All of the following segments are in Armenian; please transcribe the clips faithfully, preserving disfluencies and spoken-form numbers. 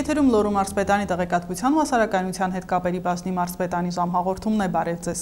Եթերում Լոռու մարզպետանի տեղեկատվության ու հասարակայնության հետ կապերի բաժնի մարզպետանի ժամհաղորդումն է, բարև ձեզ։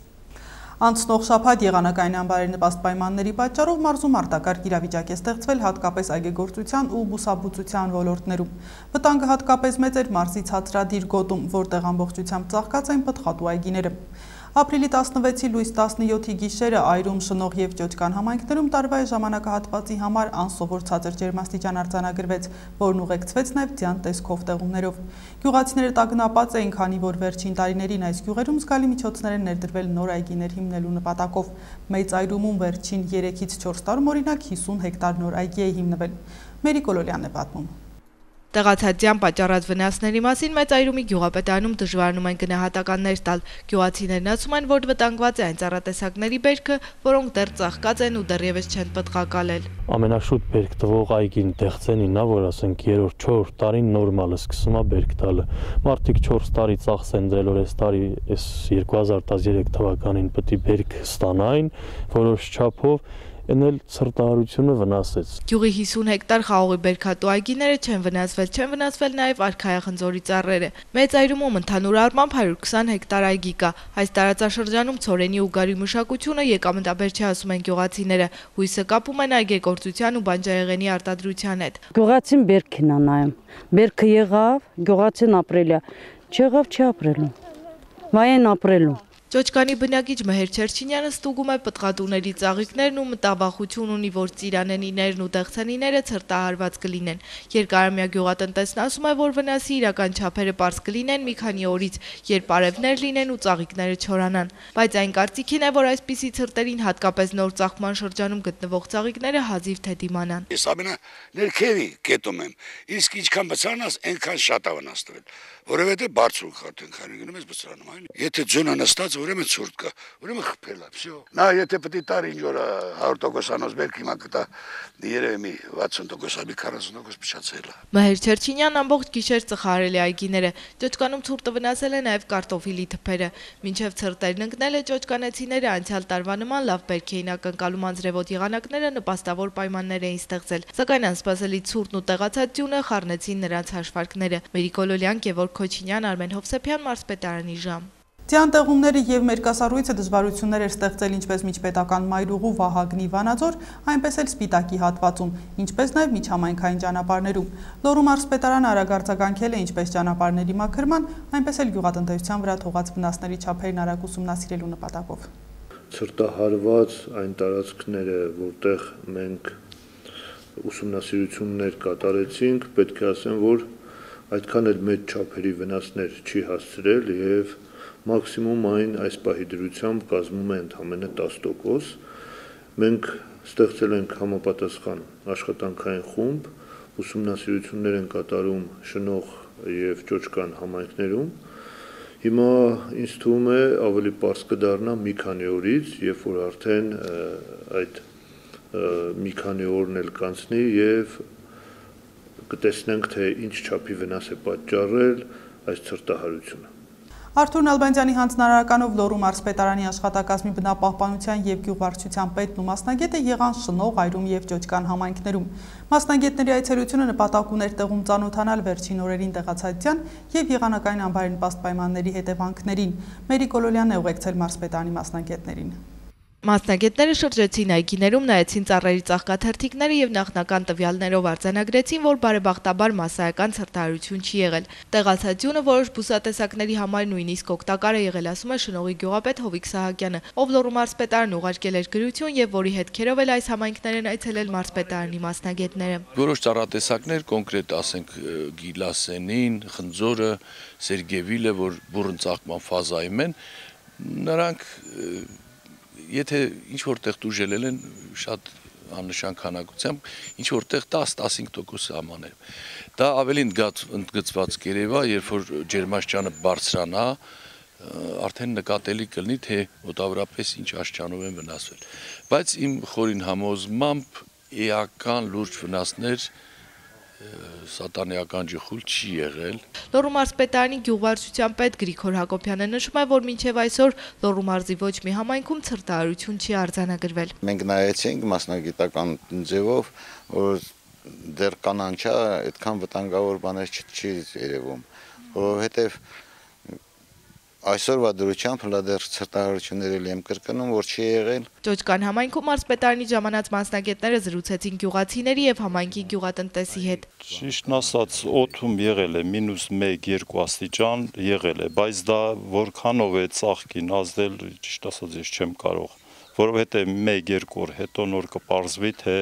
Անցնող շաբաթ եղանակային անբարեր նպաստ պայմանների պատճառով մարզում արտակարգ իրավիճակ է ստեղծվել հատկապես այգեգործության ու բուսաբուծության ոլորտներում։ Վտանգը հատկապես մեծ էր մարզի ցածրադիր գոտում, որտեղ ամբողջությամբ ծաղկած են պտղատու այգիները։ Ապրիլի տասնվեցի լույս տասնյոթի գիշերը Այրում, Շնող և Ճոճկան համայնքներում տարվա ժամանակահատվածի համար անսովոր ցածր ջերմաստիճան արձանագրվեց, որն ուղեկցվեց նաև ձյան տեսքով տեղումներով։ Գյուղացիները տագնապած էին, քանի որ վերջին տարիներին այս գյուղերում զգալի միջոցներ են ներդրվել նոր այգիներ հիմնելու նպատակով։ Մեծ Այրումում վերջին երեքից չորս տարում օրինակ հիսուն հեկտար նոր այգի է հիմնվել։ Մերի Կոլոլյանն է պատմում։ Տեղացած ձյան պատճառած վնասների մասին Մեծ Այրումի գյուղապետարանում դժվարանում են գնահատականներ տալ։ Գյուղացիներն ասում են, որ վտանգված է այն ծառատեսակների բերքը, որոնք դեռ ծաղկած են ու դեռևս չեն պտղակալել։ Ամենաշուտ բերք տվող այգին Տեղծենին է, որ ասենք երրորդ չորրորդ տարին նորմալը սկսում է բերք տալը։ Մարդիկ չորս տարի ծախս են դրել, որ այս տարի այս երկու հազար տասներեք թվականին պետք է բերք ստանային որոշ չափով։ Էնել ցրտահարությունը վնասեց։ Գյուղի հիսուն հեկտար խաղողի բերքատու այգիները չեն վնասվել, չեն վնասվել նաև արքայախնձորի ծառերը։ Մեծ Այրումում ընդհանուր առմամբ հարյուր քսան հեկտար այգի կա։ Այս տարածաշրջանում ցորենի ու գարի մշակությունը եկամտաբեր չի, ասում են գյուղացիները։ Հույսը կապում են այգեգործության ու բանջարեղենի արտադրության հետ։ Գյուղացին բերքին է նայում։ Բերքը եղավ, գյուղացին ապրել է։ Չեղավ, չի ապրելու։ Վայեն ապրելու։ Ճոճկանի բնակիչ Մհեր Չերչինյանը ստուգում է պտղատուների ծաղիկներն ու մտավախություն ունի, որ ծիրանենիներն ու տեղցենիները ցրտահարված կլինեն։ Երկարամյա գյուղատնտեսն ասում է, որ վնասի իրական չափերը պարզ կլինեն մի քանի օրից, երբ արևներ լինեն ու ծաղիկները չորանան։ Բայց այն կարծիքին է, որ այսպիսի ցրտերին հատկապես նոր ծաղկման շրջանում գտնվող ծաղիկները հազիվ թե դիմանան։ Ես ամենաներքևի կետում եմ, իսկ ինչքան բցրանաս, այնքան շատ է վնասվել, որովհետև բարձր խաթեն քանի գնում ես բցրանում այն։ Եթե ձյունը նստած ուրեմն ցուրտ կա, ուրեմն խփել է, всё։ Նա եթե պետք է տարի ինչ որ հարյուր տոկոսանոց բերք հիմա կտա երևի մի վաթսուն տոկոս, մի քառասուն տոկոս փչացել է։ Մհեր Չերչինյանն ամբողջ գիշեր ծխարել է այգիները։ Ճոճկանում ցուրտը վնասել է նաև կարտոֆիլի թփերը։ Մինչև ցրտերն ընկնել է ճոճկանեցիները անցյալ տարվա նման լավ բերք էին ակնկալում, անձրևոտ եղանակները նպաստավոր պայմաններ էին ստեղծել։ Սակայն անսպասելի ցուրտն ու տեղացած ձյունը խառնեցին նրանց հաշվարկները։ Մերի Կոլոլյան, Գևորգ Քոչինյան, Արմեն Հովսեփյան, մարզպետարանի ժամ։ Ձյան տեղումները և մերկասառույցը դժվարություններ էր ստեղծել ինչպես միջպետական Մայրուղու Վահագնի Վանաձոր, այնպես էլ Սպիտակի հատվածում, ինչպես նաև միջհամայնքային ճանապարհներում։ Լոռու մարզպետարանը արագ արձագանքել է ինչպես ճանապարհների մաքրման, այնպես էլ գյուղատնտեսության վրա թողած վնասների չափերն արագ ուսումնասիրելու նպատակով։ Ցրտահարված այն տարածքները, որտեղ մենք ուսումնասիրություններ կատարեցինք, պետք է ասեմ, որ այդքան էլ մեծ չափերի վնասներ չի հասցրել եւ մաքսիմում այն այս պահի դրությամբ կազմում է ընդամենը տասը տոկոս։ Մենք ստեղծել ենք համապատասխան աշխատանքային խումբ, ուսումնասիրություններ են կատարում Շնող եւ Ճոճկան համայնքներում։ Հիմա ինձ թվում է ավելի պարզ կդառնա մի քանի օրից, երբ որ արդեն այդ մի քանի օրն էլ կանցնի եւ կտեսնենք, թե ինչ չափի վնաս է պատճառել այս ցրտահարությունը։ Արթուր Նալբանդյանի հանձնարարականով Լոռու մարզպետարանի աշխատակազմի բնապահպանության և գյուղվարչության պետն ու մասնագետը եղան Շնող, Այրում և Ճոճկան համայնքներում։ Մասնագետների այցելությունը նպատակ ուներ տեղում ծանոթանալ վերջին օրերին տեղացած ձյան և եղանակային անբարեր նպաստ պայմանների հետևանքներին։ Մերի Կոլոլյանն է ուղեկցել մարզպետարանի մասնագետներին։ Մասնագետները շրջեցին այգիներում, նայեցին ծառերի ծաղկաթերթիկները եւ նախնական տվյալներով արձանագրեցին, որ բարեբախտաբար մասսայական ցրտահարություն չի եղել։ Տեղացած ձյունը որոշ բուսատեսակների համար նույնիսկ օգտակար է եղել, ասում է Շնողի գյուղապետ Հովիկ Սահակյանը, ով Լոռու մարզպետարան ուղարկել էր գրություն եւ որի հետքերով էլ այս համայնքներն այցելել մարզպետարանի մասնագետները։ Որոշ ծառատեսակներ, կոնկրետ ասենք Գիլասենին, Խնձորը, Սերգևիլը, որ բուռն ծաղկման ֆազայում են, նրանք եթե ինչ որտեղ դուժելել են շատ աննշան քանակությամբ, ինչ որտեղ տասը տասնհինգ տոկոս սահմաններում։ Դա ավելի ընդգծված կերևա, երբ որ ջերմաստիճանը բարձրանա, արդեն նկատելի կլինի, թե մոտավորապես ինչ աստիճանով են վնասվել։ Բայց իմ խորին համոզմամբ էական լուրջ վնասներ սատանեական ջխուլ չի եղել։ Լոռու մարզպետարանի գյուղվարչության պետ Գրիգոր Հակոբյանը նշում է, որ մինչև այսօր Լոռու մարզի ոչ մի համայնքում ցրտահարություն չի արձանագրվել։ Մենք նայեցինք մասնագիտական ձևով, որ դեռ կանանչա, այդքան վտանգավոր բաներ չի երևում, որովհետև այսօրվա դրությամբ հլա դեռ ցրտահարություններ էլ եմ կրկնում, որ չի եղել։ Ճոճկան համայնքում մարզպետարանի ժամանած մասնագետները զրուցեցին գյուղացիների եւ համայնքի գյուղատնտեսի հետ։ Ճիշտն ասած, օդում եղել է մինուս մեկ երկու աստիճան եղել է, բայց դա որքանով է ծաղկին ազդել, ճիշտ ասած ես չեմ կարող, որովհետեւ մեկ երկու օր հետո նոր կպարզվի, թե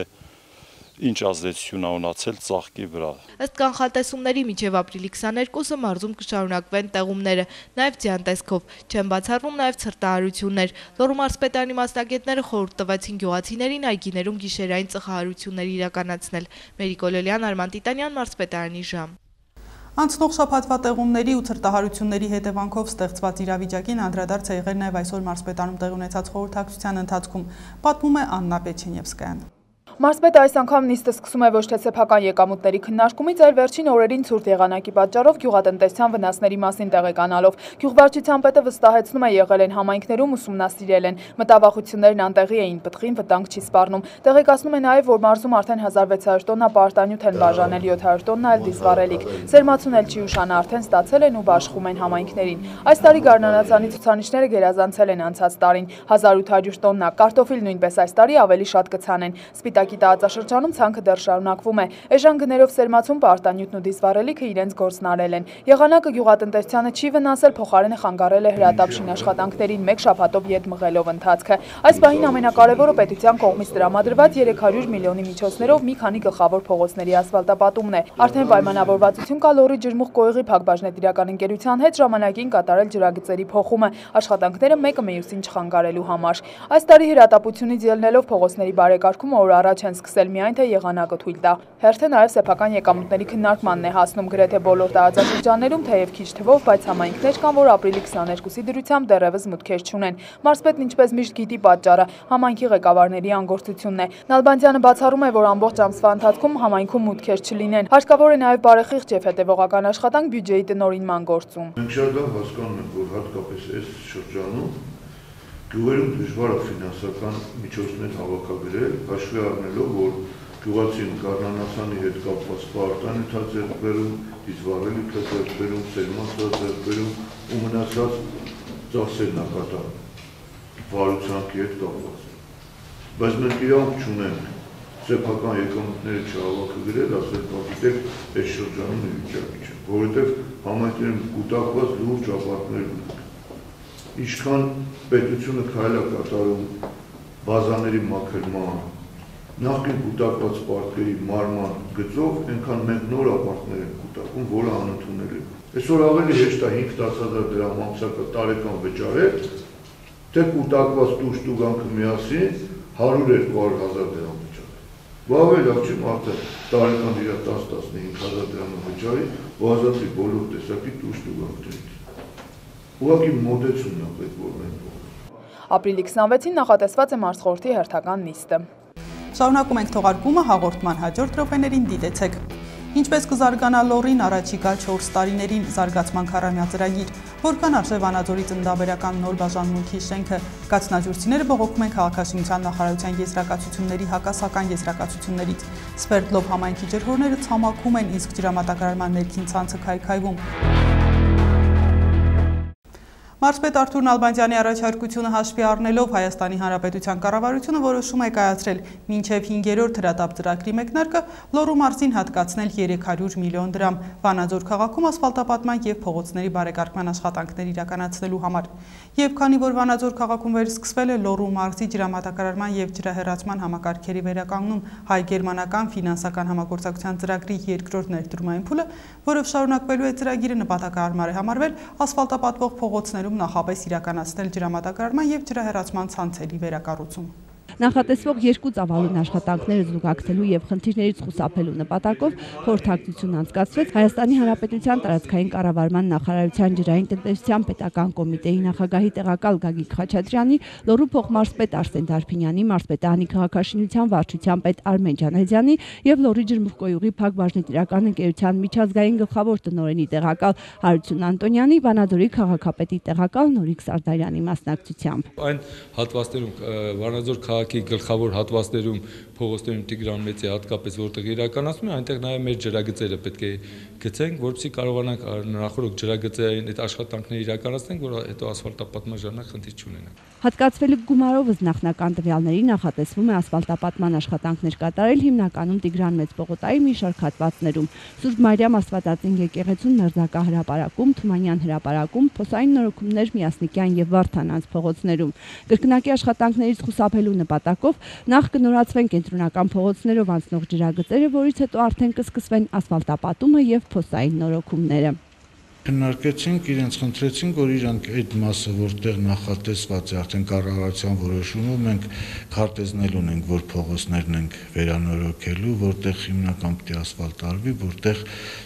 ինչ ազդեցություն է ունեցել ծաղկի վրա։ Ըստ կանխատեսումների մինչև ապրիլի քսաներկուսը մարզում կշարունակվեն տեղումները, նաև ձյան տեսքով, չեն բացառվում նաև ցրտահարություններ։ Լոռու մարզպետարանի մասնագետները խորհուրդ տվեցին գյուղացիներին այգիներում գիշերային ծխահարություններ իրականացնել։ Մերիկո Լելյան, Արման Տիտանյան, մարզպետարանի ժամ։ Անցնող շաբաթվա տեղումների ու ցրտահարությունների հետևանքով ստեղծված իրավիճակին անդրադարձ է եղել նաև այսօր մարզպետարանում տեղի ունեցած խորհրդակցության ընթացքում, պատմում է Աննա Պեչենևսկայան։ Մարզպետը այս անգամ նիստը սկսում է ոչ թե սեփական եկամուտների քննարկումից, այլ վերջին օրերին ցուրտ եղանակի պատճառով գյուղատնտեսության վնասների մասին տեղեկանալով։ Գյուղվարչության պետը վստահեցնում է եղել են համայնքներում ուսումնասիրել են, մտավախություններն անտեղի էին, պտղին վտանգ չի սպառնում։ Տեղեկացնում է նաև, որ մարզում արդեն հազար վեց հարյուր տոննա պարտանյութ են բաժանել, յոթ հարյուր տոննա էլ դիզվառելիք։ Սերմացուն էլ չի ուշանա, արդեն ստացել են ու բաշխում են համայնքներին։ Այս տարի գարնանացանի ցուցանիշները գերազանցել են անցած տարին, հազար ութ հարյուր տոննա, կարտոֆիլ նույնպես այս տարի ավելի շատ կցանեն։ Սպիտակի տարածաշրջանում ցանքը դեռ շարունակվում է։ Էժան գներով սերմացուն պարտանյութն ու դիզվառելիքը իրենց գործն արել են։ Եղանակը գյուղատնտեսությանը չի վնասել, փոխարենը խանգարել է հրատապշին աշխատանքներին մեկ շաբաթով ետ մղելով ընթացքը։ Այս պահին ամենակարևորը պետության կողմից տրամադրված երեք հարյուր միլիոնի միջոցներով մի քանի գլխավոր փողոցների ասֆալտապատումն է։ Արդեն պայմանավորվածություն կա Լոռի ջրմուղ-կոյուղի փակbaşնետիրական ընկերության հետ ժամանակին կատարել ջրագծերի փոխումը, աշխատանքները մեկը մյուսին չխանգարելու համար։ Այս տարի հրատապությունից ելնելով փողոցների բարեկարգումը օր առաջ են սկսել միայն թե եղանակը թույլ տա։ Հերթը նաև սեփական եկամուտների քննարկմանն է հասնում գրեթե բոլոր տարածաշրջաններում, թեև քիչ թվով, բայց համայնքներ կան, որ ապրիլի քսաներկուսի դրությամբ դեռևս մուտքեր չունեն։ Մարզպետն ինչպես միշտ գիտի պատճառը, համայնքի ղեկավարների անգործությունն է։ Նալբանդյանը բացառում է, որ ամբողջ ամսվա ընթացքում համայնքում մուտքեր չլինեն։ Հարկավոր է նաև բարեխիղճ եւ հետեւողական աշխատանք բյուջեի տնօրինման գործում։ Մենք շատ լավ հասկանում ենք, որ հատկապես այս շրջանում գյուղերում դժվար է ֆինանսական միջոցներ հավաքագրել, հաշվի առնելով, որ գյուղացին գարնանացանի հետ կապված պարտանյութ է ձեռք բերում, դիզվառելիք է ձեռք բերում, սերմացը ձեռք բերում ու մնացած ծախսերն է կատարում վարուցանքի հետ կապված։ Բայց մենք իրավունք չունենք սեփական եկամուտները չհավաքագրել, ասել, գիտեք, այս շրջանում մի վիճակի չէ, որովհետև համայնքներում կուտակված լուրջ ապարքներ ունենք։ Ինչքան պետությունը քայլ է կատարում բազաների մաքրման, նախկին կուտակված պարտքերի մարման գծով, այնքան մենք նոր ապարքներ ենք կուտակում, որը անընդունել է։ Այսօր ավելի հեշտ է հինգ-տասը հազար դրամ ամսակը տարեկան վճարել, թե կուտակված տուժ-տուգանքը միասին հարյուր երկու հարյուր հազար դրամ վճարել։ Բավարար լավ չի մարդը տարեկան իր տասը-տասնհինգ հազար դրամը վճարի, ու ազատվի բոլոր տեսակի տուժ-տուգանքներից։ Ուղղակի մոդեցումն է պետք որ մենք։ Ապրիլի քսանվեցին նախատեսված է մարզխորհրդի հերթական նիստը։ Շարունակում ենք թողարկումը, հաղորդման հաջորդ րոպեներին դիտեցեք։ Ինչպես կզարգանա Լոռին առաջիկա չորս տարիներին զարգացման քառամյա ծրագիր, որքան արժե Վանաձորի ծննդաբերական նոր բաժանմունքի շենքը, կաթնաջուրցիները բողոքում են քաղաքաշինության նախարարության եզրակացությունների հակասական եզրակացություններից։ Սվերդլով համայնքի ջրհորները ցամաքում են, իսկ ջրամատակարարման ներքին ցանցը քայքայվում։ Մարզպետ Արթուր Նալբանդյանի առաջարկությունը հաշվի առնելով Հայաստանի Հանրապետության կառավարությունը որոշում է կայացրել մինչև հինգերորդ հրատապ ծրագրի մեկնարկը Լոռու մարզին հատկացնել երեք հարյուր միլիոն դրամ Վանաձոր քաղաքում ասֆալտապատման և փողոցների բարեկարգման աշխատանքներ իրականացնելու համար։ Եվ քանի որ Վանաձոր քաղաքում վերսկսվել է Լոռու մարզի ջրամատակարարման և ջրահեռացման համակարգերի վերականգնում հայ-գերմանական ֆինանսական համագործակցության ծրագրի երկրորդ ներդրումային փուլը, որով շարունակվելու է ծրագիրը նպատակահարմար է համարվել ասֆալտապատվող փողոցներում նախապես իրականացնել ջրամատակարարման և ջրահեռացման ցանցերի վերակառուցում։ Նախատեսվող երկու ծավալուն աշխատանքները զուգակցելու և խնդիրներից խուսափելու նպատակով խորհրդակցություն անցկացվեց Հայաստանի Հանրապետության տարածքային կառավարման նախարարության ջրային տնտեսության պետական կոմիտեի նախագահի տեղակալ Գագիկ Խաչատրյանի, Լոռու փոխմարզպետ Արսեն Դարփինյանի, մարզպետարանի քաղաքաշինության վարչության պետ Արմեն Ջանհեզյանի և Լոռի ջրմուղ-կոյուղի փակbaşնետիրական ընկերության միջազգային գլխավոր տնօրենի տեղակալ Հարություն Անտոնյանի, Վանաձորի քաղաքապետի տեղակալ Նորիկ Սարդարյանի մասնակցությամբ։ Այն հատվածներում Վանաձոր քաղաքի քաղաքի գլխավոր հատվածներում փողոցներում Տիգրան Մեծի հատկապես որտեղ իրականացնում է, այնտեղ նաև մեր ջրագծերը պետք է գցենք, որպեսզի կարողանանք նախորդ ջրագծային այդ աշխատանքները իրականացնենք, որ հետո ասֆալտապատման ժամանակ խնդիր չունենանք։ Հատկացվելիք գումարով նախնական տվյալների նախատեսվում է ասֆալտապատման աշխատանքներ կատարել հիմնականում Տիգրան Մեծ պողոտայի մի շարք հատվածներում։ Սուրբ Մարիամ Աստվածածին եկեղեցուն Մերձակա հրապարակում, Թումանյան հրապարակում, փոսային նորոգումներ Միասնիկյան եւ Վարդանանց փողոցներում։ Կրկնակի աշխատանքներից խուսափելու նպատակով նախ կնորացվեն կենտրոնական փողոցներով անցնող ջրագծերը, որից հետո արդեն կսկսվեն ասֆալտապատումը եւ փոսային նորոգումները։ Քննարկեցինք, իրենց խնդրեցինք, որ իրանք այդ մասը, որտեղ նախատեսված է արդեն կառավարության որոշումով, մենք քարտեզնել ունենք, որ փողոցներն ենք վերանորոգելու, որտեղ հիմնական պետք է ասֆալտ արվի, որտեղ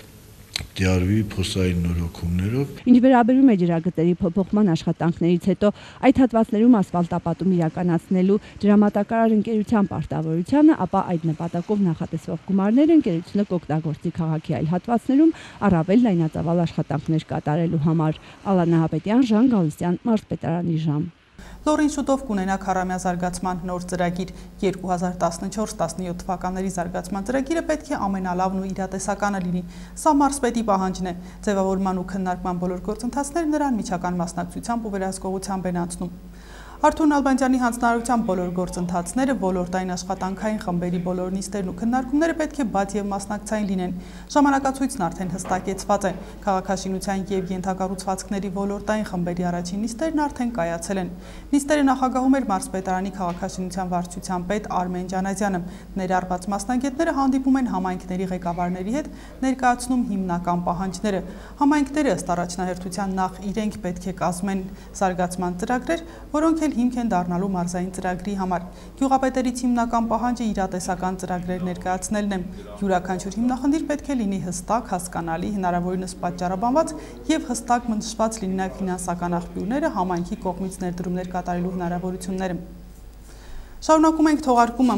դիարվի փոսային նորոգումներով։ Ինչ վերաբերում է ջրագծերի փոփոխման աշխատանքներից հետո այդ հատվածներում ասֆալտապատում իրականացնելու դրամատակարար ընկերության պարտավորությանը, ապա այդ նպատակով նախատեսվող գումարները ընկերությունը կօգտագործի քաղաքի այլ հատվածներում առավել լայնածավալ աշխատանքներ կատարելու համար։ Ալա Նահապետյան, Ժան Գալստյան, Մարզպետարանի ժամ։ Լոռին շուտով կունենա քառամյա զարգացման նոր ծրագիր։ երկու հազար տասնչորս տասնյոթ թվականների զարգացման ծրագիրը պետք է ամենալավն ու իրատեսականը լինի։ Սա մարզպետի պահանջն է։ Ձևավորման ու քննարկման բոլոր գործընթացները նրան միջական մասնակցությամբ ու վերահսկողությամբ են անցնում։ Արթուր Նալբանդյանի հանձնարարությամբ բոլոր գործընթացները, ոլորտային աշխատանքային խմբերի բոլոր նիստերն ու քննարկումները պետք է բաց եւ մասնակցային լինեն։ Ժամանակացույցն արդեն հստակեցված է։ Քաղաքաշինության եւ ենթակառուցվածքների ոլորտային խմբերի առաջին նիստերն արդեն կայացել են։ Նիստերը նախագահում էր մարզպետարանի քաղաքաշինության վարչության պետ Արմեն Ջանազյանը։ Ներառված մասնագետները հանդիպում են համայնքների ղեկավարների հետ, ներկայացնում հիմնական պահանջները։ Համայնքները ըստ առաջնահերթության նախ իրենք պետք է կազմեն զարգացման ծրագրեր, որոնք հիմք են դառնալու մարզային ծրագրի համար։ Գյուղապետերից հիմնական պահանջը իրատեսական ծրագրեր ներկայացնելն է։ Յուրաքանչյուր հիմնախնդիր պետք է լինի հստակ, հասկանալի, հնարավորինս պատճառաբանված եւ հստակ մնշված լինեն ֆինանսական աղբյուրները, համայնքի կողմից ներդրումներ կատարելու հնարավորությունները։ Շարունակում ենք թողարկումը։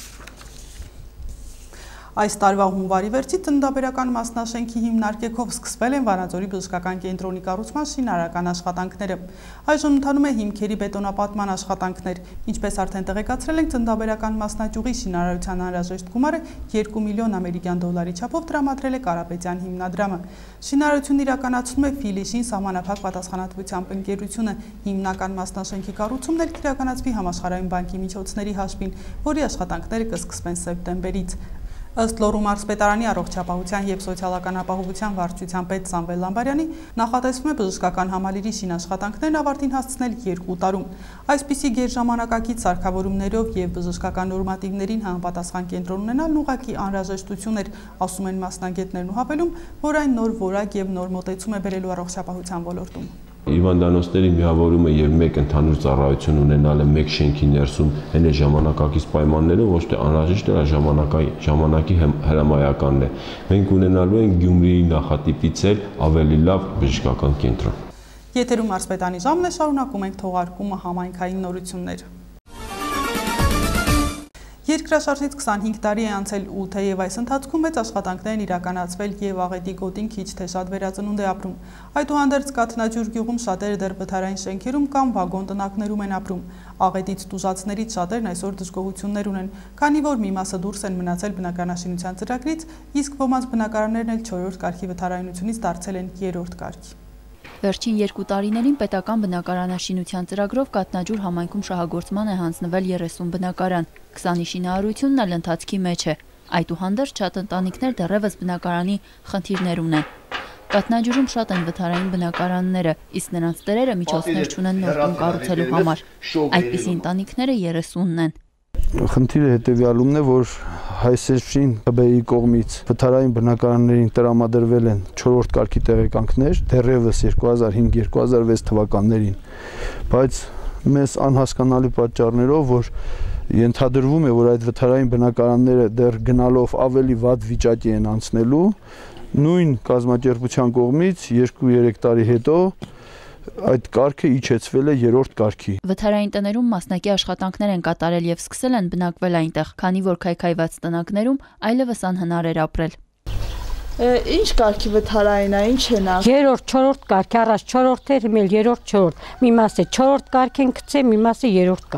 Այս տարվա հունվարի վերջից ծննդաբերական մասնաշենքի հիմնարկեքով սկսվել են Վանաձորի բժշկական կենտրոնի կառուցման շինարարական աշխատանքները։ Այժմ ընթանում է հիմքերի բետոնապատման աշխատանքներ։ Ինչպես արդեն տեղեկացրել ենք, ծննդաբերական մասնաճյուղի շինարարության անհրաժեշտ գումարը երկու միլիոն ամերիկյան դոլարի չափով տրամադրել է Կարապետյան հիմնադրամը։ Շինարարությունն իրականացնում է Ֆիլիշին սահմանափակ պատասխանատվությամբ ընկերությունը։ Հիմնական մասնաշենքի կառուցումն էլ կիրականացվի Համաշխարհային բանկի միջոցների հաշվին, որի աշխատանքները կսկսվեն սեպտեմբերից։ Ըստ Լոռու մարզպետարանի առողջապահության եւ սոցիալական ապահովության վարչության պետ Սամվել Լամբարյանի նախատեսվում է բժշկական համալիրի շինաշխատանքներն ավարտին հասցնել երկու տարում։ Այսպիսի գերժամանակակից սարքավորումներով եւ բժշկական նորմատիվներին համապատասխան կենտրոն ունենալն ուղղակի անհրաժեշտություն էր, ասում են մասնագետներն ու հավելում, որ այն նոր որակ եւ նոր մոտեցում է բերելու առողջապահության ոլորտում։ Հիվանդանոցների միավորումը եւ մեկ ընդհանուր ծառայություն ունենալը մեկ շենքի ներսում հենց ժամանակակից պայմաններով ոչ թե անհրաժեշտ է, ժամանակի ժամանակի հրամայականն է։ Մենք ունենալու ենք Գյումրիի նախատիպից էլ ավելի լավ բժշկական կենտրոն։ Եթերում մարզպետանի ժամն է, շարունակում ենք թողարկումը համայնքային նորություններ։ Երկրաշարժից քսանհինգ տարի է անցել ու թեև այս ընթացքում մեծ աշխատանքներ են իրականացվել եւ աղետի գոտին քիչ թե շատ վերածնունդ է ապրում։ Այդուհանդերձ Կաթնաջուր գյուղում շատերը դեռ վթարային շենքերում կամ վագոն տնակներում են ապրում։ Աղետից տուժածներից շատերն այսօր դժգոհություններ ունեն, քանի որ մի մասը դուրս են մնացել բնակարանաշինության ծրագրից, իսկ ոմանց բնակարաններն էլ չորրորդ կարգի վթարայնությունից դարձել են երրորդ կարգի։ Վերջին երկու տարիներին պետական բնակարանաշինության ծրագրով Կաթնաջուր համայնքում շահագործման է հանձնվել երեսուն բնակարան, քսանի շինարարությունն էլ ընթացքի մեջ է։ Այդուհանդերձ շատ ընտանիքներ դեռևս բնակարանի խնդիրներ ունեն։ Կաթնաջուրում շատ են վթարային բնակարանները, իսկ նրանց տերերը միջոցներ չունեն նոր տուն կառուցելու համար։ Այդպիսի ընտանիքները երեսունն են։ Խնդիրը հետևյալումն է, որ Հայսեշին ՀԲ-ի կողմից վթարային բնակարաններին տրամադրվել են չորրորդ կարգի տեղեկանքներ, դեռևս երկու հազար հինգ երկու հազար վեց թվականներին, բայց մեզ անհասկանալի պատճառներով, որ ենթադրվում է, որ այդ վթարային բնակարանները դեռ գնալով ավելի վատ վիճակի են անցնելու, նույն կազմակերպության կողմից երկու-երեք տարի հետո այդ կարգը իջեցվել է երրորդ կարգի։ Վթարային տներում մասնակի աշխատանքներ են կատարել եւ սկսել են բնակվել այնտեղ, քանի որ քայքայված տնակներում այլևս անհնար էր ապրել։ Ինչ կարգի վթարային է, ինչ է նա։ Երրորդ, չորրորդ կարգ, առաջ չորրորդ էր, հիմա երրորդ, չորրորդ։ Մի մասը չորրորդ կարգ են գցել, մի մասը երրորդ կարգ։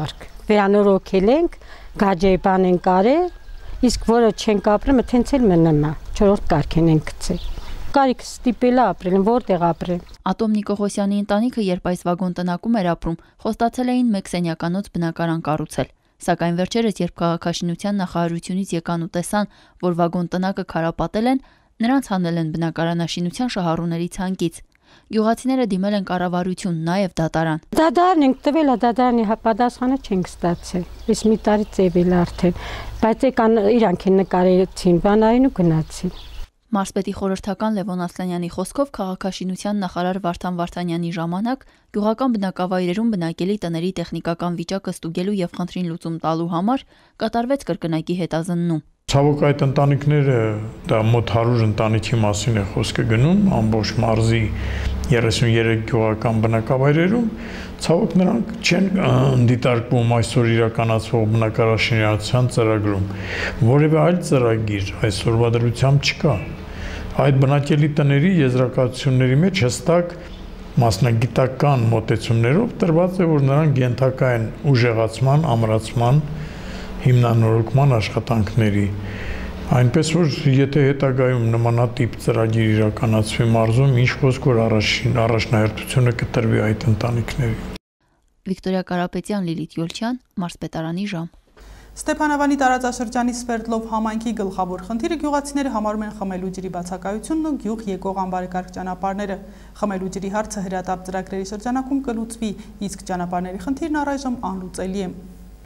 վերանորոգել ենք, գաջեբան ենք արել, իսկ որը չենք ապրել, մթենց էլ մնում է, չորրորդ կարգին ենք գցել։ Կարիք ստիպել է ապրել, որտեղ ապրել։ Ատոմ Նիկողոսյանի ընտանիքը, երբ այս վագոն տնակում էր ապրում, խոստացել էին մեկ սենյականոց բնակարան կառուցել։ Սակայն վերջերս, երբ քաղաքաշինության նախարարությունից եկան ու տեսան, որ վագոն տնակը քարապատել են, նրանց հանել են բնակարանաշինության շահառուների ցանկից։ Գյուղացիները դիմել են կառավարություն, նաև դատարան։ Դատարան ենք տվել, դատարանի պատասխանը չենք ստացել։ Իսկ մի տարի ծեվել արդեն, բայց եկան իրանք են նկարեցին, բանային ու գնացին։ Մարզպետի խորհրդական Լևոն Ասլանյանի խոսքով քաղաքաշինության նախարար Վարդան Վարդանյանի ժամանակ գյուղական բնակավայրերում բնակելի տների տեխնիկական վիճակը ստուգելու եւ խնդրին լուծում տալու համար կատարվեց կրկնակի հետազննում։ Ցավոք այդ ընտանիքները, դա մոտ հարյուր ընտանիքի մասին է խոսքը գնում, ամբողջ մարզի երեսուններեք գյուղական բնակավայրերում, ցավոք նրանք չեն դիտարկվում այսօր իրականացվող բնակարաշինության ծրագրում, որևէ այլ ծրագիր այսօրվա դրությամբ չկա։ Այդ բնակելի տների եզրակացությունների մեջ հստակ մասնագիտական մոտեցումներով տրված է, որ նրանք ենթակա են ուժեղացման, ամրացման, հիմնանորոգման աշխատանքների, այնպես որ եթե հետագայում նմանատիպ ծրագիր իրականացվի մարզում, ինչ խոսք որ առաջնահերթությունը կտրվի այդ ընտանիքներին։ Վիկտորիա Կարապետյան, Լիլիթ Յոլչյան, Մարզպետարանի ժամ։ Ստեփանավանի տարածաշրջանի Սվերդլով համայնքի գլխավոր խնդիրը գյուղացիները համարում են խմելու ջրի բացակայությունն ու գյուղ եկող անբարեկարգ ճանապարհները։ Խմելու ջրի հարցը հրատապ ծրագրերի շրջանակում կլուծվի, իսկ ճանապարհների խնդիրն առայժմ անլուծելի է։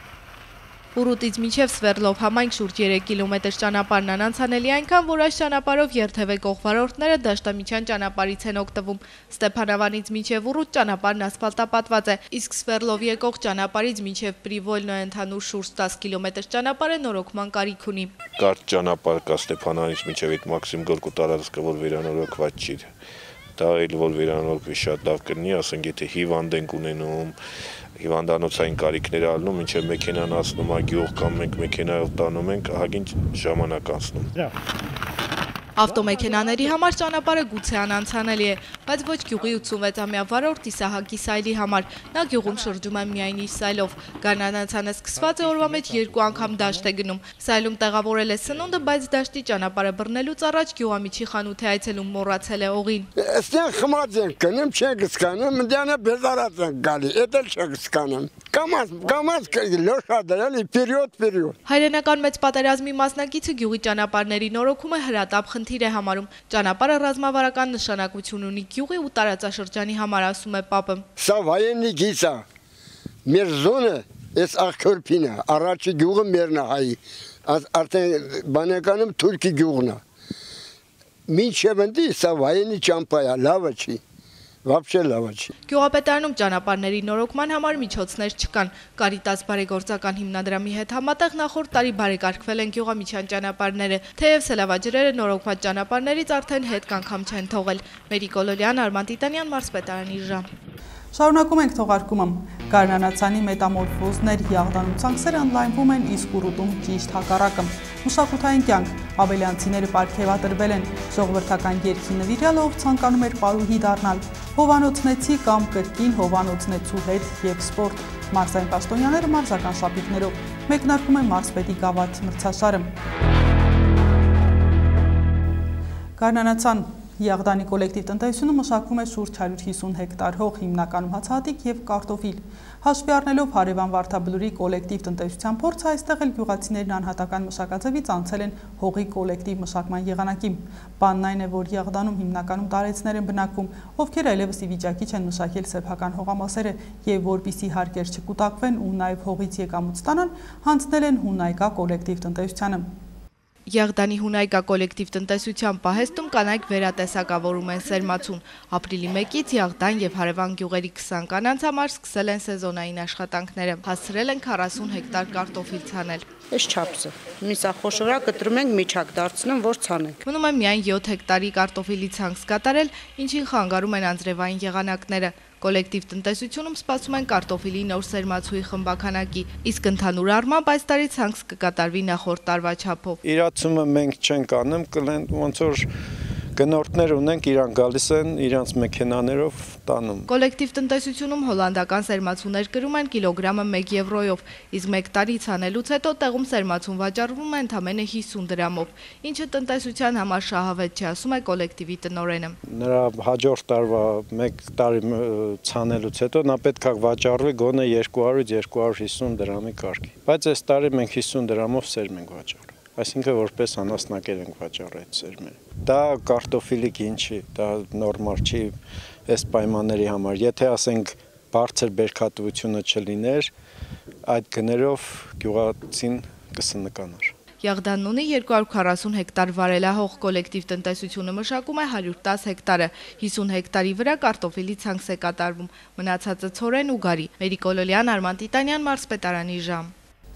Ուռուտից մինչև Սվերդլով համայնք շուրջ երեք կիլոմետր ճանապարհն անանցանելի այնքան, որ այս ճանապարհով երթևեկող վարորդները դաշտամիջյան ճանապարհից են օգտվում։ Ստեփանավանից մինչև Ուռուտ ճանապարհն ասֆալտապատված է, իսկ Սվերդլով եկող ճանապարհից մինչև Պրիվոլնո ընդհանուր շուրջ դես կիլոմետր ճանապարհը նորոգման կարիք ունի։ Կարճ ճանապարհ կա Ստեփանավանից մինչև այդ մաքսիմում գորկու տարածքը, որ վերանորոգված չի։ Դա էլ որ վերանորոգվի շատ լավ կլինի, ասենք եթե հիվանդ ենք ունենում, հիվանդանոցային կարիքներ ալնում, մինչև մեքենան անցնում է գյուղ կամ մենք մեքենայով տանում ենք, ահագին ժամանակ անցնում։ Ավտոմեքենաների համար ճանապարհը գուցե անանցանելի է, բայց ոչ գյուղի ութսունվեցամյա վարորդ Իսահակի Սայլի համար։ Նա գյուղում շրջում է միայն իր սայլով։ Գարնանացանը սկսված է օրվա մեջ երկու անգամ դաշտ է գնում։ Սայլում տեղավորել է սնունդը, բայց դաշտի ճանապարհը բռնելուց առաջ գյուղամիջի խանութ է այցելում, մոռացել է օղին։ Այստեղ խմած ենք գնում, չենք սկանում, դրանա բեզարած ենք գալի, էդ էլ չենք սկանում։ Կամաց, կամաց լոշադել, պերիոդ, պերիոդ։ Հայրենական մեծ պատերազմի մասնակիցը գյուղի ճանապարհների նորոգումը հրատապ խնդիր է համարում։ Ճանապարհը ռազմավարական նշանակություն ունի գյուղի ու տարածաշրջանի համար, ասում է Պապը։ Սա վայենի գիծ է։ Մեր զոնը, այս աղքորփին է, առաջի գյուղը մերն է հայի, արդեն բանականում թուրքի գյուղն է։ Մինչև ընդ սա վայենի ճամփա է, լավը չի։ Вообще լավ չի։ Գյուղապետարանում ճանապարհների նորոգման համար միջոցներ չկան։ Կարիտաս բարեգործական հիմնադրամի հետ համատեղ նախորդ տարի բարեկարգվել են գյուղամիջյան ճանապարհները, թեև սելավաջրերը նորոգված ճանապարհներից արդեն հետ կանգամ չեն թողել։ Մերի Կոլոլյան, Արման Տիտանյան, Մարզպետարանի ժամ։ Շարունակում ենք թողարկումը։ Գարնանացանի մետամորֆոզներ յաղդանու ցանքերը ընդլայնվում են, իսկ ուռուտում ճիշտ հակառակը։ Մշակութային կյանք աբելյանցիները պարգևատրվել են, ժողովրդական երգի նվիրյալը, ով ցանկանում էր պարուհի դառնալ, հովանոցնեցի կամ կրկին հովանոցնեցու հետ և սպորտ։ Մարզային պաշտոնյաները մարզական շապիկներով մեկնարկում են մարզպետի գավաթ մրցաշարը։ Գարնանացան Յաղդանի կոլեկտիվ տնտեսությունը մշակվում է շուրջ հարյուր հիսուն հեկտար հող, հիմնականում հացահատիկ և կարտոֆիլ։ Հաշվի առնելով հարևան Վարդաբլուրի կոլեկտիվ տնտեսության փորձը, այստեղ էլ գյուղացիներն անհատական մշակաձևից անցել են հողի կոլեկտիվ մշակման եղանակի։ Բանն այն է, որ Յաղդանում հիմնականում տարեցներ են բնակվում, ովքեր այլևս ի վիճակի չեն մշակել սեփական հողամասերը և որպեսզի հարկեր չկուտակվեն ու նաև հողից եկամուտ ստանան, հանձնել են Հունայկա կոլեկտիվ տնտեսությանը։ Յաղդանի Հունայկա կոլեկտիվ տնտեսության պահեստում կանայք վերատեսակավորում են սերմացուն։ Ապրիլի մեկից Յաղդան և հարևան գյուղերի քսան կանանց համար սկսել են սեզոնային աշխատանքները։ Հասցրել են քառասուն հեկտար կարտոֆիլ ցանել։ Այս չափսը։ Միսա խոշորա կտրում ենք միջակ դարձնում, որ ցանենք։ Մնում է միայն յոթ հեկտարի կարտոֆիլի ցանք կատարել, ինչին խանգարում են անձրևային եղանակները։ Կոլեկտիվ տնտեսությունում սպասում են կարտոֆիլի նոր սերմացուի խմբականակի, իսկ ընդհանուր առմամբ այս տարի ցանք կկատարվի նախորդ տարվա չափով։ Իրացումը մենք չենք անում, կլեն ոնց որ Գնորդներ ունենք, իրանք գալիս են իրանց մեքենաներով տանում։ Կոլեկտիվ տնտեսությունում հոլանդական սերմացուներ կրում են կիլոգրամը մեկ եվրոյով, իսկ մեկ տարի ցանելուց հետո տեղում սերմացուն վաճառվում է ընդամենը հիսուն դրամով, ինչը տնտեսության համար շահավետ չի, ասում է կոլեկտիվի տնօրենը։ Նրա հաջորդ տարվա մեկ տարի ցանելուց հետո նա պետք է վաճառվի գոնե երկու հարյուր - երկու հարյուր հիսուն դրամի կարգի, բայց այս տարի մենք հիսուն դրամով սերմ ենք վաճառում։ Այսինքն որպես անասնակեր ենք վաճառել այդ սերմերը։ Դա կարտոֆիլի գին չի, դա նորմալ չի այս պայմանների համար։ Եթե ասենք բարձր բերքատվությունը չլիներ, այդ գներով գյուղացին կսնկանար։ Եղդանն ունի երկու հարյուր քառասուն հեկտար վարելահող, կոլեկտիվ տնտեսությունը մշակում է հարյուր տասը հեկտարը, հիսուն հեկտարի վրա կարտոֆիլի ցանքս է կատարվում, մնացածը ցորեն ու գարի։ Մերիկ Օլոլյան, Արման Տիտանյան, Մարզպետարանի ժամ։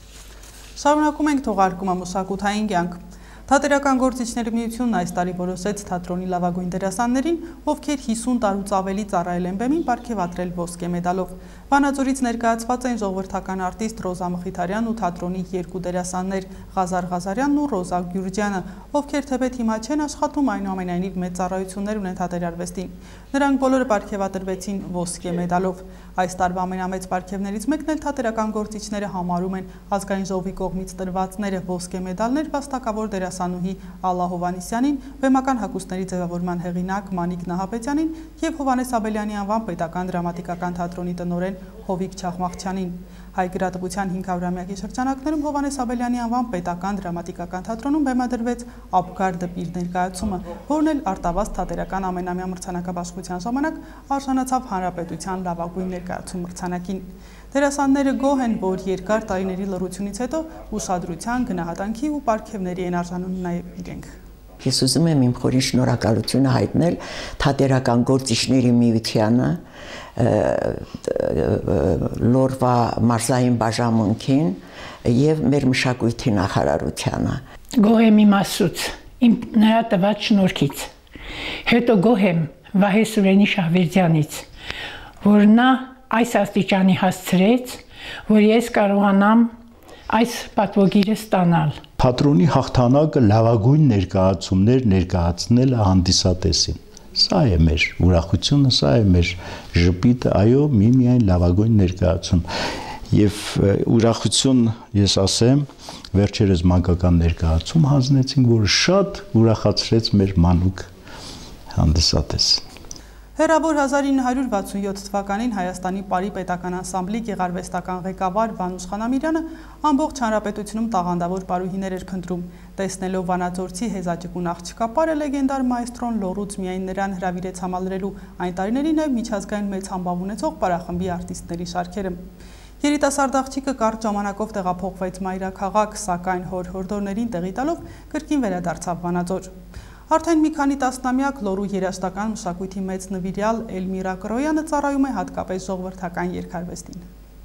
Շարունակում ենք թողարկումը մշակութային կյանք։ Թատերական գործիչների միությունն այս տարի որոշեց թատրոնի լավագույն դերասաններին, ովքեր հիսուն տարուց ավելի ծառայել են բեմին, պարգևատրել ոսկե մեդալով։ Վանաձորից ներկայացված են ժողովրդական արտիստ Ռոզա Մխիթարյանն ու թատրոնի երկու դերասաններ Ղազար Ղազարյանն ու Ռոզա Գյուրջյանը, ովքեր թեպետ հիմա չեն աշխատում, այնուամենայնիվ մեծ ծառայություններ ունեն թատերարվեստին։ Նրանք բոլորը պարգևատրվեցին ոսկե մեդալով։ Այս տարվա ամենամեծ պարգևներից մեկն էլ թատերական գործիչները համարում են ազգային ժողովի կողմից տրվածները ոսկե մեդալներ վաստակավոր դերասանուհի Ալլա Հովհաննիսյանին, բեմական հագուստների ձևավորման հեղինակ Մանիկ Նահապետյանին և Հովհաննես Աբելյանի անվան պետական դրամատիկական թատրոնի տնօրեն Հովիկ Չախմաղչյանին։ Հայ գրատպության հինգ հարյուրամյակի շրջանակներում Հովհաննես Աբելյանի անվան պետական դրամատիկական թատրոնում բեմադրվեց Աբգար դպիր ներկայացումը, որն էլ արտավազդ թատերական ամենամյա մրցանակաբաշխության ժամանակ արժանացավ հանրապետության լավագույն ներկայացում մրցանակին։ Դերասանները գոհ են, որ երկար տարիների լռությունից հետո ուշադրության, գնահատանքի ու պարգևների են արժանում նաև իրենք։ Ես ուզում եմ իմ խորին շնորհակալությունը հայտնել թատերական գործիչների միությանը, Լորվա մարզային բաժանմունքին եւ մեր մշակույթի նախարարությանը։ Գոհ եմ իմ Աստծուց, իմ նրա տված շնորհքից։ Հետո գոհ եմ Վահե Սուրենի Շահվերդյանից, որ նա այս աստիճանի հասցրեց, որ ես կարողանամ այս պատվոգիրը ստանալ։ Թատրոնի հաղթանակը լավագույն ներկայացումներ ներկայացնելը հանդիսատեսին։ Սա է մեր ուրախությունը, սա է մեր ժպիտը, այո, միմիայն լավագույն ներկայացում։ Եվ ուրախություն, ես ասեմ, վերջերս մանկական ներկայացում հանձնեցինք, որը շատ ուրախացրեց մեր մանուկ հանդիսատեսին։ Հեռավոր հազար ինը հարյուր վաթսունյոթ թվականին Հայաստանի Պարի պետական անսամբլի գեղարվեստական ղեկավար Վանուշ Խանամիրյանը ամբողջ հանրապետությունում տաղանդավոր պարուհիներ էր փնտրում։ Տեսնելով վանաձորցի հեզաճկուն աղջկա պարը, լեգենդար մայստրոն լոռուց միայն նրան հրավիրեց համալրելու այն տարիների նաև միջազգային մեծ համբավ ունեցող պարախմբի արտիստների շարքերը։ Երիտասարդ աղջիկը կարճ ժամանակով տեղափոխվեց մայրաքաղաք, սակայն հոր հորդորներին տեղի տալով կրկին վերադարձավ Վանաձոր։ Արդեն մի քանի տասնամյակ լոռու երաժշտական մշակույթի մեծ նվիրյալ Էլմիրա Կրոյանը ծառայում է հատկապես ժողովրդական երգարվեստին։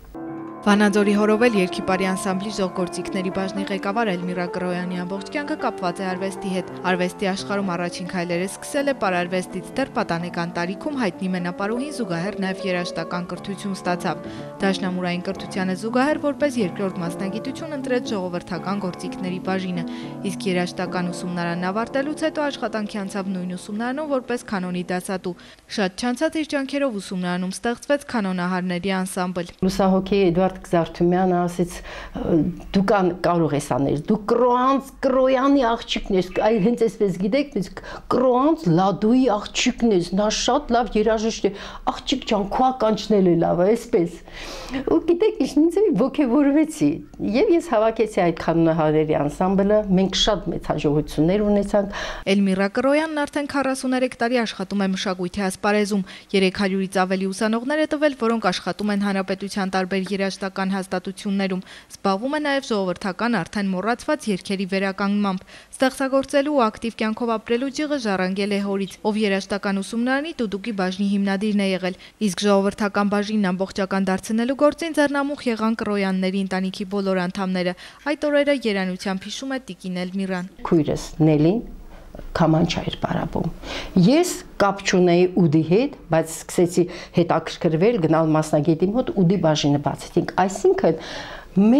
Վանաձորի հորովել երգիպարի անսամբլի ժողգործիքների բաժնի ղեկավար Էլմիրա Կրոյանի ամբողջ կյանքը կապված է արվեստի հետ։ Արվեստի աշխարհում առաջին քայլերը սկսել է պարարվեստից դեռ պատանեկան տարիքում հայտնի մենապարուհին զուգահեռ նաև երաժշտական կրթություն ստացավ։ Դաշնամուրային կրթությանը զուգահեռ որպես երկրորդ մասնագիտություն ընտրեց ժողովրդական գործիքների բաժինը, իսկ երաժշտական ուսումնարանն ավարտելուց հետո աշխատանքի անցավ նույն ուսումնարանում որպես կանոնի դասատու։ Շատ չանցած իր ջանքերով ուսումնարանում ստեղծվեց կանոնահարների անսամբլ։ Լուսահոգի Էդվարդ Զարթումյանը ասեց դու կան կարող ես անել, դու Կրոանց Կրոյանի աղջիկն ես, այ հենց այսպես գիտեք, biz Կրոանց Լադուի աղջիկն ես, նա շատ լավ երաժիշտ է, աղջիկ ջան, քո ականջնել է լավ, այսպես։ Ու գիտեք, ինձ ոգևորվեցի, եւ ես հավաքեցի այդ կանոնահարների անսամբլը, մենք շատ մեծ հաջողություններ ունեցանք։ Էլմիրա Կրոյանն արդեն քառասուներեք տարի աշխատում է մշակույթի ասպարեզում, երեք հարյուրից ավելի ուսանողներ է տվել, որոնք աշխատում են հանրապետության տարբեր երաժշտական հաստատություններում, զբաղվում է նաև ժողովրդական արդեն մոռացված երգերի վերականգնմամբ։ Ստեղծագործելու ու ակտիվ կյանքով ապրելու ջիղը ժառանգել է հորից, ով երաժշտական ուսումնարանի Տուդուկի բաժնի հիմնադիրն է եղել, իսկ ժողովրդական բաժինն ամբողջական դարձնելու գործին ձեռնամուխ եղան Կրոյանների ընտանիքի բոլոր անդամները։ Այդ օրերը երանությամբ հիշում է տիկին Էլմիրան։ Քույրս Նելին Քամանչա էր պարապում։ Ես կապ չունեի ուդի հետ, բայց սկսեցի հետաքրքրվել, գնալ մասնագետի մոտ, ուդի բաժինը բացեցինք։ Այսինքն մենք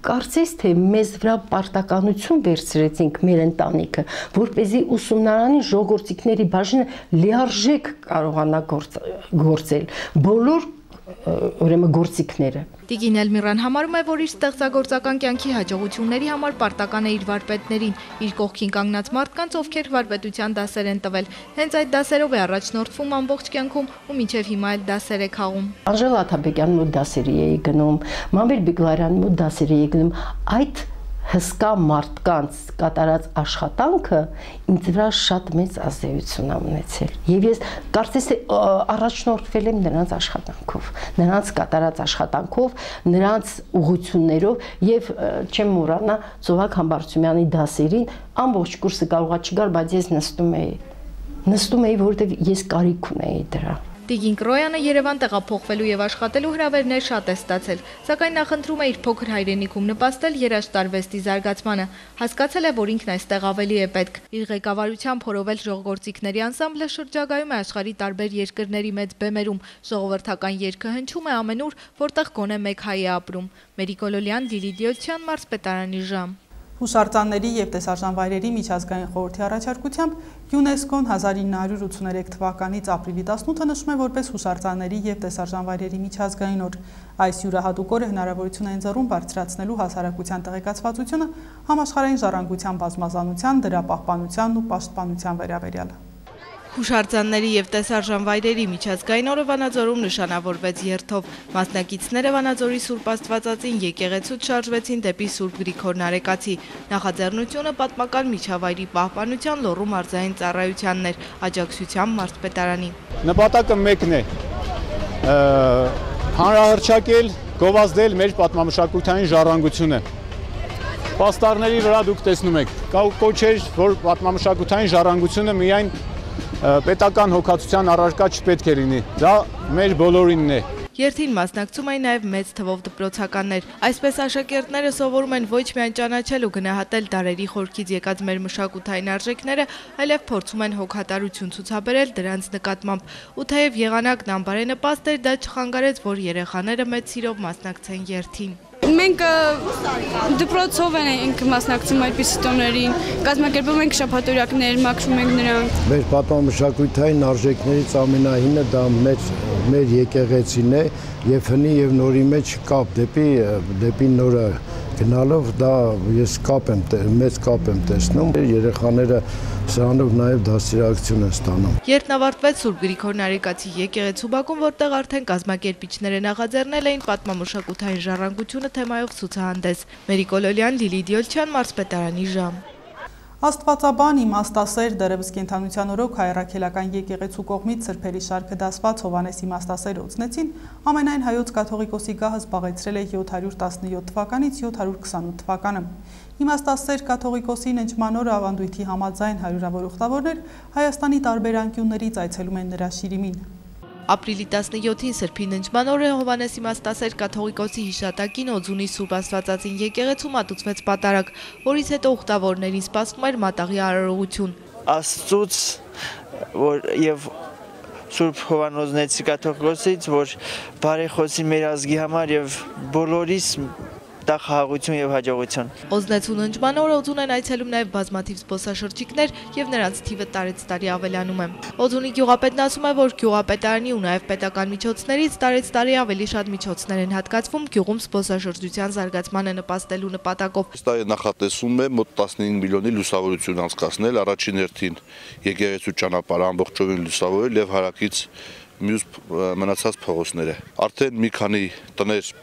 կարծես թե մեզ վրա պարտականություն վերցրեցինք մեր ընտանիքը, որպեսզի ուսումնարանի ժողովրդիկների բաժինը լիարժեք կարողանա գործել բոլոր ուրեմն գործիքները։ Տիկին Էլմիրան համարում է, որ իր ստեղծագործական կյանքի հաջողությունների համար պարտական է իր վարպետներին, իր կողքին կանգնած մարդկանց, ովքեր վարպետության դասեր են տվել։ Հենց այդ դասերով է առաջնորդվում ամբողջ կյանքում ու մինչև հիմա էլ դասեր է քաղում։ Անժելա Աթաբեկյանի մոտ դասերի էի գնում, Մամվել Բիգլարյանի մոտ դասերի էի գնում։ Այդ հսկա մարդկանց կատարած աշխատանքը ինձ վրա շատ մեծ ազդեցություն է ունեցել։ Եվ ես կարծես թե առաջնորդվել եմ նրանց աշխատանքով, նրանց կատարած աշխատանքով, նրանց ուղղություններով եւ չեմ մոռանա Ծովակ Համբարձումյանի դասերին ամբողջ կուրսը կարողա չգար, բայց ես նստում էի։ Նստում էի, որովհետեւ ես կարիք ունեի դրա։ Տիկին Կրոյանը Երևան տեղափոխվելու եւ աշխատելու հրավերներ շատ է ստացել, սակայն նախընտրում է իր փոքր հայրենիքում նպաստել երաժշտարվեստի զարգացմանը։ Հասկացել է, որ ինքն այստեղ ավելի է պետք։ Իր ղեկավարությամբ փորովել ժողովրդիկների անսամբլը շրջագայում է աշխարհի տարբեր երկրների մեծ բեմերում։ Ժողովրդական երգը հնչում է ամենուր, որտեղ գոնե մեկ հայ է ապրում։ Մերիկոլոլյան, Լիլի Դիոլչյան, Մարզպետարանի ժամ։ Հուշարձանների եւ տեսարժան վայրերի միջազգային խորհրդի առաջարկությամբ ՅՈՒՆԵՍԿՕ-ն հազար ինը հարյուր ութսուներեք թվականից ապրիլի տասնութը նշում է որպես հուշարձանների եւ տեսարժան վայրերի միջազգային օր։ Այս յուրահատուկ օրը հնարավորություն է ընձեռում բարձրացնելու հասարակության տեղեկացվածությունը համաշխարհային ժառանգության բազմազանության, դրա պահպանությանն ու պաշտպանության վերաբերյալ։ Հուշարձանների եւ տեսարժան վայրերի միջազգային օրը Վանաձորում նշանավորվեց երթով։ Մասնակիցները Վանաձորի Սուրբ Աստվածածին եկեղեցուց շարժվեցին դեպի Սուրբ Գրիգոր Նարեկացի։ Նախաձեռնությունը պատմական միջավայրի պահպանության լոռու մարզային ծառայությանն էր, աջակցությամբ մարզպետարանի։ Նպատակը մեկն է՝ հանրահռչակել, գովազդել մեր պատմամշակութային ժառանգությունը։ Պաստառների վրա դուք տեսնում եք, կա կոչեր, որ պատմամշակութային ժառանգությունը միայն պետական հոգացության առարկա չպետք է լինի, դա մեր բոլորինն է։ Երթին մասնակցում էին նաև մեծ թվով դպրոցականներ։ Այսպես աշակերտները սովորում են ոչ միայն ճանաչել ու գնահատել դարերի խորքից եկած մեր մշակութային արժեքները, այլև փորձում են հոգատարություն ցուցաբերել դրանց նկատմամբ։ Ու թեև եղանակն անբարենպաստ էր, դա չխանգարեց, որ երեխաները մեծ սիրով մասնակցեն երթին։ Մենք դպրոցով ենք մասնակցում այդպիսի տոներին, կազմակերպում ենք շաբաթօրյակներ, մաքրում ենք նրանք։ Մեր պատմամշակութային արժեքներից ամենահինը դա մեր մեր եկեղեցին է եւ հնի եւ նորի մեջ կապ դեպի դեպի նորը գնալով դա ես կապ եմ մեծ կապ եմ տեսնում, երեխաները սրանով նաև դաստիարակություն են ստանում։ Երթն ավարտվեց Սուրբ Գրիգոր Նարեկացի եկեղեցու բակում, որտեղ արդեն կազմակերպիչները նախաձեռնել էին պատմամշակութային ժառանգությունը թեմայով ցուցահանդես։ Մերիկոլոլյան, Լիլի Դիոլչյան, Մարզպետարանի ժամ։ Աստվածաբան իմաստասեր դերևս կենդանության օրոք հայրաքելական եկեղեցու կողմից սրբերի շարքը դասված Հովանես իմաստասերը օծնեցին, ամենայն հայոց կաթողիկոսի գահը զբաղեցրել է յոթ հարյուր տասնյոթ թվականից յոթ հարյուր քսանութ թվականը։ Իմաստասեր կաթողիկոսի ննջման օրը ավանդույթի համաձայն հարյուրավոր ուխտավորներ Հայաստանի տարբեր անկյուններից այցելում են նրա շիրիմին։ Ապրիլի տասնյոթին Սրբի ննջման օրը Հովանես իմաստասեր կաթողիկոսի հիշատակին Օձունի Սուրբ Աստվածածին եկեղեցու մատուցվեց պատարագ, որից հետո ուխտավորներին սպասվում էր մատաղի արարողություն։ Աստծուց որ եւ Սուրբ Հովանոզնեցի կաթողիկոսից, որ բարեխոսի մեր ազգի համար եւ բոլորիս դա խաղաղություն եւ հաջողություն։ Օզնեցու ննջման օրը Օձուն են այցելում նաեւ բազմաթիվ զբոսաշրջիկներ եւ նրանց թիվը տարեց տարի ավելանում է։ Օձունի գյուղապետն ասում է, որ գյուղապետարանի ու նաեւ պետական միջոցներից տարեց տարի ավելի շատ միջոցներ են հատկացվում գյուղում զբոսաշրջության զարգացմանը նպաստելու նպատակով։ Այս տարի նախատեսվում է մոտ տասնհինգ միլիոնի լուսավորություն անցկացնել, առաջին հերթին եկեղեցու ճանապարհը ամբողջովին լուսավորել եւ հարակից մյուս մնացած փողոցները։ Արդեն մի քանի տներ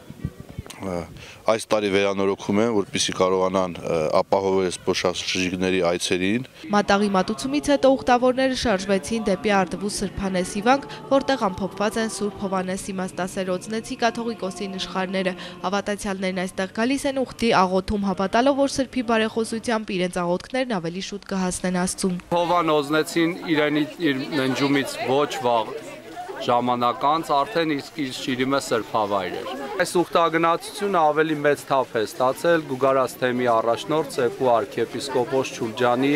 այս տարի վերանորոգում են, որպեսզի կարողանան ապահովել զբոսաշրջիկների այցերին։ Մատաղի մատուցումից հետո ուխտավորները շարժվեցին դեպի Արդվու Սրբանես հիվանք, որտեղ ամփոփված են Սուրբ Հովանես իմաստասեր օծնեցի կաթողիկոսի նշխարները։ Հավատացյալներն այստեղ գալիս են ուխտի աղոթում, հավատալով, որ Սրբի բարեխոսությամբ իրենց աղոթքներն ավելի շուտ կհասնեն Աստծուն։ Հովան օծնեցին իրենի իր ննջումից ոչ վաղ ժամանակ անց արդեն իսկ իր շիրիմը սրբավայր էր։ Այս ուխտագնացությունը ավելի մեծ թափ է ստացել Գուգարաց թեմի առաջնորդ Սեփու arczepiskopos Չուրջանի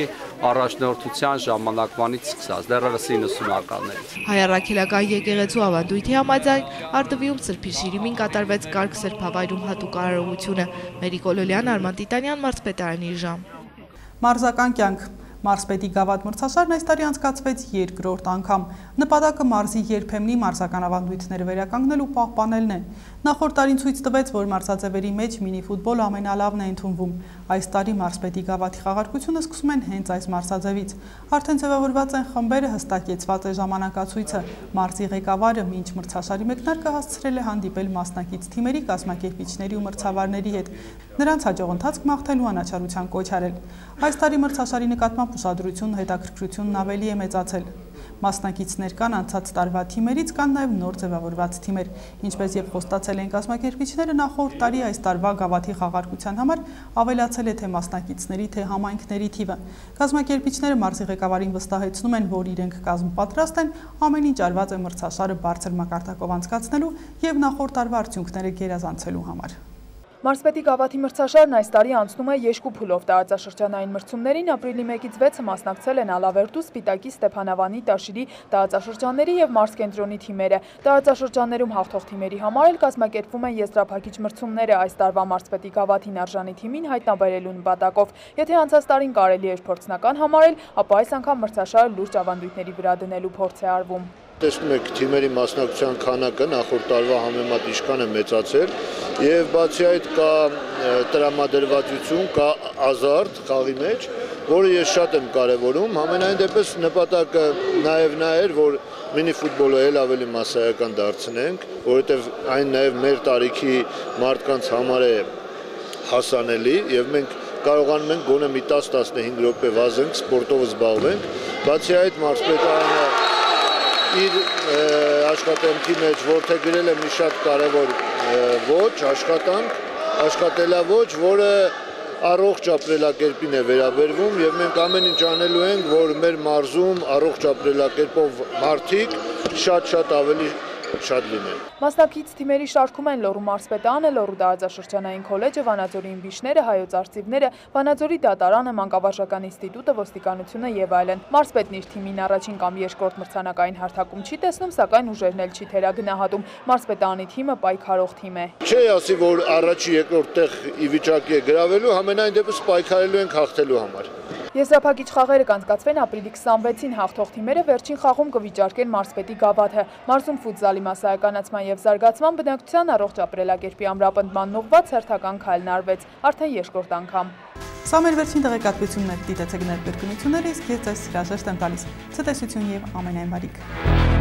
առաջնորդության ժամանակվանից սկսած, դեռևս իննսունականներից։ Հայառաքելական եկեղեցու ավանդույթի համաձայն Արդվիում Սրբի շիրիմին կատարվեց կարգ սրբավայրում հատուկ արարողությունը։ Մերի Կոլոլյան, Արման Տիտանյան, Մարզպետարանի ժամ։ Մարզական կյանք։ Մարզպետի գավաթ մրցաշարն այս տարի անցկացվեց երկրորդ անգամ։ Նպատակը մարզի երբեմնի մարզական ավանդույթները վերականգնել ու պահպանելն է։ Նախորդ տարին ցույց տվեց, որ մարզաձևերի մեջ մինի-ֆուտբոլ ամենալավն է ընդունվում։ Այս տարի մարզպետի գավաթի խաղարկությունը սկսում են հենց այս մարզաձևից։ Արդեն ձևավորված են խմբերը, հստակեցված է ժամանակացույցը։ Մարզի ղեկավարը մինչ մրցաշարի մեկնարկը հասցրել է հանդիպել մասնակից թիմերի, կազմակերպիչների ու մրցավարների հետ։ Նրանց հաջող ընթացք մաղթելու անաչառության կոչ արել։ Այս տարի մրցաշարի նկատմամբ ուշադրությունն ու հետաքրքրությունն ավելի է մեծացել։ Մասնակիցներ կան անցած տարվա թիմերից, կան նաև նոր ձևավորված թիմեր։ Ինչպես եւ խոստացել են կազմակերպիչները, նախորդ տարի այս տարվա գավաթի խաղարկության համար ավելացել է թե մասնակիցների, թե համայնքների թիվը։ Կազմակերպիչները մարզի ղեկավարին վստահեցնում են, որ իրենք կազմ պատրաստ են ամեն ինչ արված է մրցաշարը բարձր մակարդակով անցկացնելու եւ նախորդ տարվա արդյունքները գերազանցելու համար։ Մարզպետի գավաթի մրցաշարն այս տարի անցնում է երկու փուլով տարածաշրջանային մրցումներին ապրիլի մեկից վեցը մասնակցել են Ալավերդու, Սպիտակի, Ստեփանավանի, Տաշիրի տարածաշրջանների եւ մարզկենտրոնի թիմերը։ Տարածաշրջաններում հաղթող թիմերի համար էլ կազմակերպվում են եզրափակիչ մրցումները այս տարվա մարզպետի գավաթին արժանի թիմին հայտնաբերելու նպատակով։ Եթե անցած տարին կարելի էր փորձնական համարել, ապա այս անգամ մրցաշարը լուրջ ավանդույթների վրա դնելու փորձ է արվում։ Տեսնում եք թիմերի մասնակցության քանակը նախորդ տարվա համեմատ ինչքան է մեծացել եւ բացի այդ կա տրամադրվածություն, կա ազարտ խաղի մեջ, որը ես շատ եմ կարևորում, համենայն դեպս նպատակը նաեւ նա էր, որ մինի ֆուտբոլը էլ ավելի մասսայական դարձնենք, որովհետեւ այն նաեւ մեր տարիքի մարդկանց համար է հասանելի եւ մենք կարողանում ենք գոնե մի տասը տասնհինգ րոպե վազենք, սպորտով զբաղվենք, բացի այդ մարզպետարանը իր աշխատանքի մեջ որդեգրել է մի շատ կարևոր ոճ, աշխատանք, աշխատելաոճ, որը առողջ ապրելակերպին է վերաբերվում եւ մենք ամեն ինչ անելու ենք, որ մեր մարզում առողջ ապրելակերպով մարդիկ շատ-շատ ավելի շատ լինեն։ Մասնակից թիմերի շարքում են Լոռու մարզպետարանը, Լոռու տարածաշրջանային քոլեջը, Վանաձորի իմբիշները, Հայոց արծիվները, Վանաձորի դատարանը, Մանկավարժական ինստիտուտը, ոստիկանությունը եւ այլն։ Մարզպետն իր թիմին առաջին կամ երկրորդ մրցանակային հարթակում չի տեսնում, սակայն ուժերն էլ չի թերագնահատում։ Մարզպետարանի թիմը պայքարող թիմ է։ Չի ասի, որ առաջի երկրորդ տեղ ի վիճակի է գրավելու, ամենայն դեպս պայքարելու ենք հաղթելու համար։ Եզրափակիչ խաղերը կանցկացվեն ապրիլի քսանվեցին, հաղթող թիմերը վերջին խաղում կվիճարկեն մարզպետի գավաթը։ Մարզում ֆուտզալի մասսայականացման եւ զարգացման, բնակչության առողջ ապրելակերպի ամրապնդման ուղղված հերթական քայլն արվեց, արդեն երկրորդ անգամ։ Սա մեր վերջին տեղեկատվությունն է, դիտեցեք ներկայացությունները, իսկ ես ձեզ հրաժեշտ եմ տալիս։ Ցտեսություն եւ ամենայն բարիք։